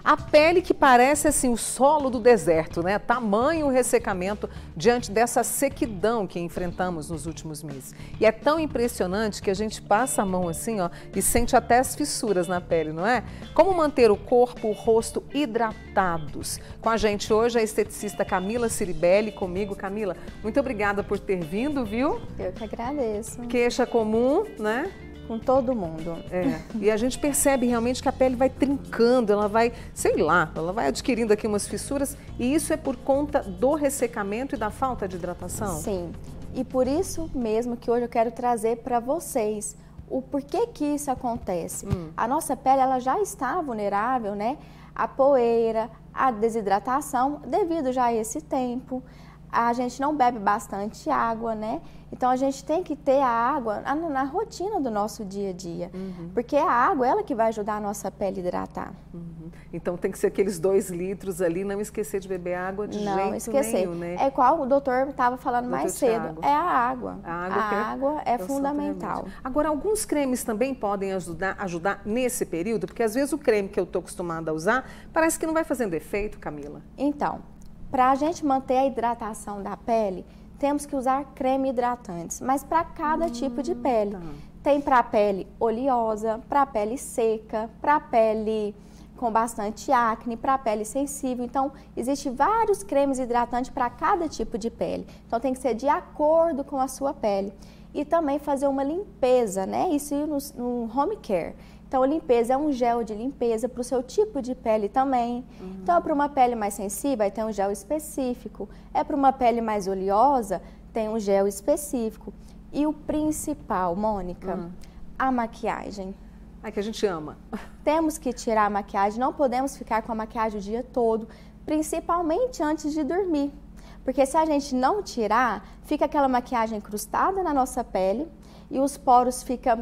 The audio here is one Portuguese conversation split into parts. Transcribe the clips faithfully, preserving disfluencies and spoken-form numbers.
A pele que parece assim o solo do deserto, né? Tamanho ressecamento diante dessa sequidão que enfrentamos nos últimos meses. E é tão impressionante que a gente passa a mão assim, ó, e sente até as fissuras na pele, não é? Como manter o corpo, o rosto hidratados? Com a gente hoje a esteticista Camila Ciribelli, comigo. Camila, muito obrigada por ter vindo, viu? Eu que agradeço. Queixa comum, né? Com todo mundo. É, e a gente percebe realmente que a pele vai trincando, ela vai, sei lá, ela vai adquirindo aqui umas fissuras e isso é por conta do ressecamento e da falta de hidratação? Sim, e por isso mesmo que hoje eu quero trazer para vocês o porquê que isso acontece. Hum. A nossa pele ela já está vulnerável, né? A poeira, a desidratação, devido já a esse tempo. A gente não bebe bastante água, né? Então, a gente tem que ter a água na, na rotina do nosso dia a dia. Uhum. Porque a água, ela que vai ajudar a nossa pele a hidratar. Uhum. Então, tem que ser aqueles dois litros ali, não esquecer de beber água de não jeito esquecer. nenhum, né? É qual o doutor estava falando doutor mais cedo, Thiago. é a água. A água, a é, água é, é fundamental. Agora, alguns cremes também podem ajudar, ajudar nesse período? Porque, às vezes, o creme que eu estou acostumada a usar, parece que não vai fazendo efeito, Camila. Então, para a gente manter a hidratação da pele, temos que usar creme hidratantes, mas para cada hum, tipo de pele. Tá. Tem para a pele oleosa, para a pele seca, para a pele com bastante acne, para a pele sensível. Então, existem vários cremes hidratantes para cada tipo de pele. Então, tem que ser de acordo com a sua pele. E também fazer uma limpeza, né? Isso no, no home care. Então, a limpeza é um gel de limpeza para o seu tipo de pele também. Uhum. Então, para uma pele mais sensível, aí tem um gel específico. É para uma pele mais oleosa, tem um gel específico. E o principal, Mônica, uhum. a maquiagem. É que a gente ama. Temos que tirar a maquiagem, não podemos ficar com a maquiagem o dia todo, principalmente antes de dormir. Porque se a gente não tirar, fica aquela maquiagem incrustada na nossa pele e os poros ficam...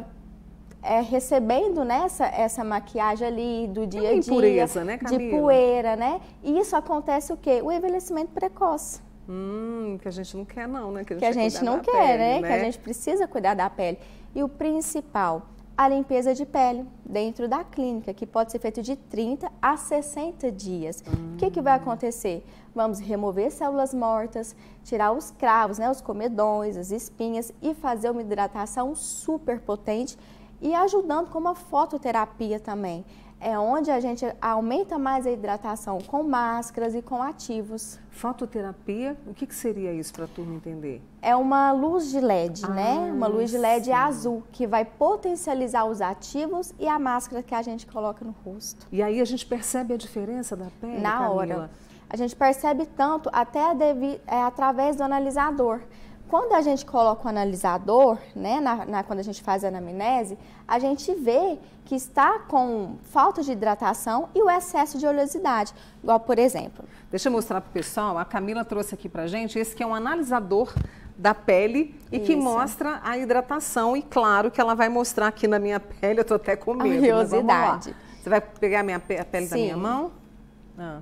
É, recebendo nessa essa maquiagem ali do dia a dia, impureza, né, Camila? De poeira, né? E isso acontece o quê? O envelhecimento precoce. Hum, que a gente não quer não, né? Que a gente, que a gente não quer, pele, né? né? Que a gente precisa cuidar da pele. E o principal, a limpeza de pele dentro da clínica, que pode ser feito de trinta a sessenta dias. Hum. O que que vai acontecer? Vamos remover células mortas, tirar os cravos, né? Os comedões, as espinhas e fazer uma hidratação super potente e ajudando com uma fototerapia também. É onde a gente aumenta mais a hidratação com máscaras e com ativos. Fototerapia, o que, que seria isso para a turma entender? É uma luz de L E D, ah, né? Uma luz de L E D sim. azul, que vai potencializar os ativos e a máscara que a gente coloca no rosto. E aí a gente percebe a diferença da pele, na Camila? hora. A gente percebe tanto até devido, é, através do analisador. Quando a gente coloca o analisador, né, na, na, quando a gente faz a anamnese, a gente vê que está com falta de hidratação e o excesso de oleosidade. Igual, por exemplo... Deixa eu mostrar para o pessoal, a Camila trouxe aqui para a gente, esse que é um analisador da pele e Isso. que mostra a hidratação. E claro que ela vai mostrar aqui na minha pele, eu estou até com medo. A oleosidade. Você vai pegar a, minha, a pele Sim. da minha mão? Ah.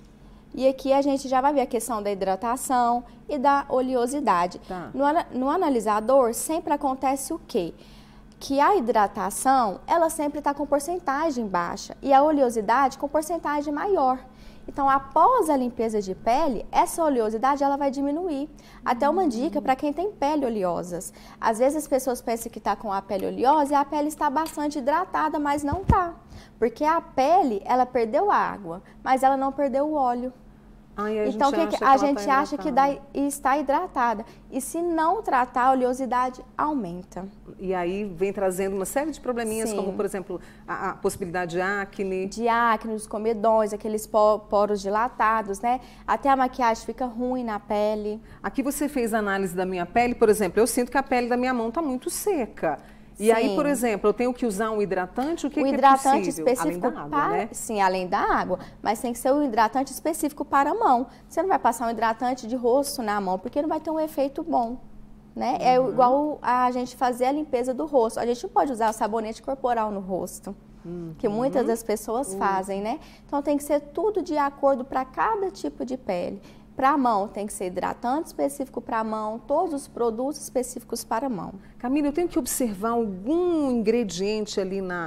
E aqui a gente já vai ver a questão da hidratação e da oleosidade. Tá. No, no analisador sempre acontece o quê? Que a hidratação, ela sempre está com porcentagem baixa e a oleosidade com porcentagem maior. Então, após a limpeza de pele, essa oleosidade ela vai diminuir. Até uma dica para quem tem pele oleosas. Às vezes as pessoas pensam que está com a pele oleosa e a pele está bastante hidratada, mas não está. Porque a pele, ela perdeu a água, mas ela não perdeu o óleo. Ai, a então, gente que acha a que, gente tá acha que dá, está hidratada. E se não tratar, a oleosidade aumenta. E aí vem trazendo uma série de probleminhas, Sim. como, por exemplo, a, a possibilidade de acne. De acne, os comedões, aqueles poros dilatados, né? Até a maquiagem fica ruim na pele. Aqui você fez a análise da minha pele, por exemplo, eu sinto que a pele da minha mão está muito seca. E Sim. aí, por exemplo, eu tenho que usar um hidratante, o que, o que hidratante é possível? específico além da água, para, né? Sim, além da água, mas tem que ser um hidratante específico para a mão. Você não vai passar um hidratante de rosto na mão, porque não vai ter um efeito bom, né? Uhum. É igual a gente fazer a limpeza do rosto. A gente não pode usar o sabonete corporal no rosto, uhum. que muitas das pessoas uhum. fazem, né? Então tem que ser tudo de acordo para cada tipo de pele. Para a mão, tem que ser hidratante específico para a mão, todos os produtos específicos para a mão. Camila, eu tenho que observar algum ingrediente ali na,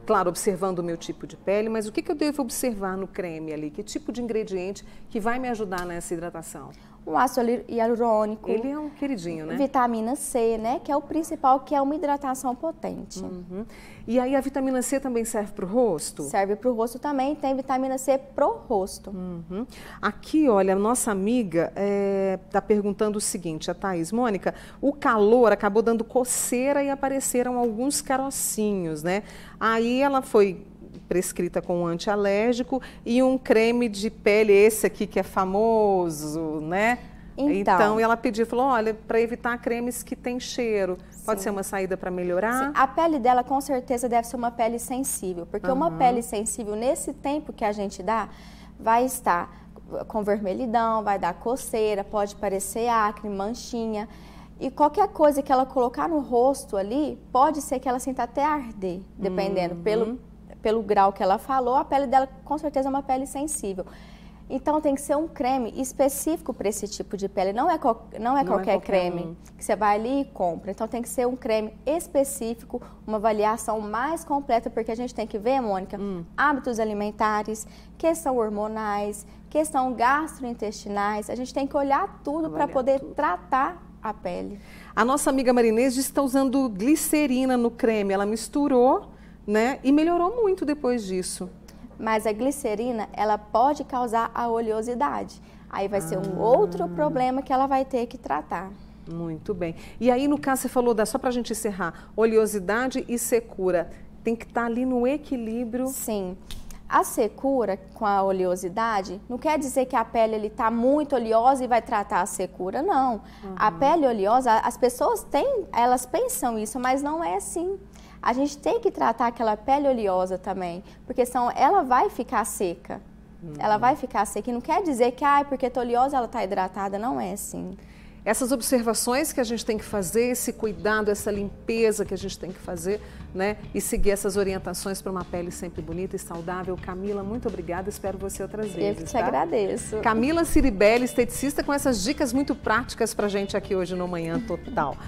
claro, observando o meu tipo de pele, mas o que, que eu devo observar no creme ali? Que tipo de ingrediente que vai me ajudar nessa hidratação? Um ácido hialurônico. Ele é um queridinho, né? Vitamina C, né? Que é o principal, que é uma hidratação potente. Uhum. E aí a vitamina C também serve para o rosto? Serve para o rosto também, tem vitamina C pro rosto. Uhum. Aqui, olha, a nossa amiga está é, perguntando o seguinte, a Thaís, Mônica, o calor acabou dando coceira e apareceram alguns carocinhos, né? Aí ela foi prescrita com um antialérgico e um creme de pele, esse aqui que é famoso, né? Então, então ela pediu, falou, olha, para evitar cremes que tem cheiro, pode sim. ser uma saída para melhorar? Sim. A pele dela com certeza deve ser uma pele sensível, porque uhum. uma pele sensível nesse tempo que a gente dá, vai estar com vermelhidão, vai dar coceira, pode parecer acne, manchinha. E qualquer coisa que ela colocar no rosto ali, pode ser que ela sinta até arder, dependendo, uhum. pelo, pelo grau que ela falou, a pele dela com certeza é uma pele sensível. Então tem que ser um creme específico para esse tipo de pele, não é, co não é, não qualquer, é qualquer creme um. que você vai ali e compra. Então tem que ser um creme específico, uma avaliação mais completa, porque a gente tem que ver, Mônica, hum. hábitos alimentares, questão hormonais, questão gastrointestinais, a gente tem que olhar tudo para poder tudo. tratar a pele. A nossa amiga Marinês diz que está usando glicerina no creme, ela misturou, né, e melhorou muito depois disso. Mas a glicerina, ela pode causar a oleosidade. Aí vai ah. ser um outro problema que ela vai ter que tratar. Muito bem. E aí, no caso, você falou, da, só para a gente encerrar, oleosidade e secura. Tem que estar ali no equilíbrio. Sim. A secura com a oleosidade não quer dizer que a pele está muito oleosa e vai tratar a secura, não. Uhum. A pele oleosa, as pessoas têm, elas pensam isso, mas não é assim. A gente tem que tratar aquela pele oleosa também, porque senão ela vai ficar seca. Uhum. Ela vai ficar seca. E não quer dizer que, ah, porque está oleosa, ela está hidratada. Não é assim. Essas observações que a gente tem que fazer, esse cuidado, essa limpeza que a gente tem que fazer, né? E seguir essas orientações para uma pele sempre bonita e saudável. Camila, muito obrigada. Espero você outras vezes. Eu que te tá? agradeço. Camila Ciribelli, esteticista, com essas dicas muito práticas para a gente aqui hoje no Manhã Total.